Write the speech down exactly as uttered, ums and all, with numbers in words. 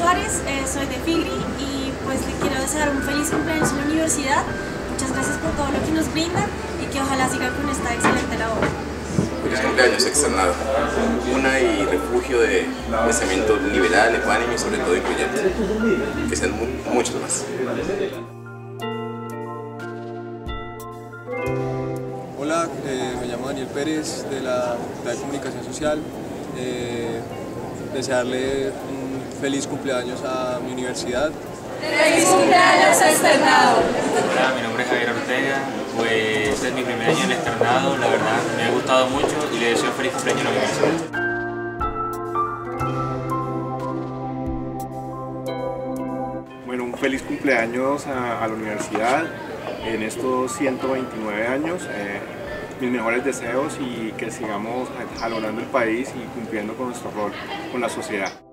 Juárez, eh, soy de Figri y pues le quiero desear un feliz cumpleaños en la universidad. Muchas gracias por todo lo que nos brindan y que ojalá sigan con esta excelente labor. Feliz cumpleaños externado, cuna y refugio de pensamiento liberal, ecuánime y sobre todo incluyente. Que sean mu muchos más. Hola, eh, me llamo Daniel Pérez de la Facultad de Comunicación Social. Eh, desearle un feliz cumpleaños a mi universidad. ¡Feliz cumpleaños externado! Hola, mi nombre es Javier Ortega, pues este es mi primer año en el externado, la verdad me ha gustado mucho y le deseo feliz cumpleaños a la universidad. Bueno, un feliz cumpleaños a, a la universidad en estos ciento veintinueve años. Eh, mis mejores deseos y que sigamos jalonando el país y cumpliendo con nuestro rol con la sociedad.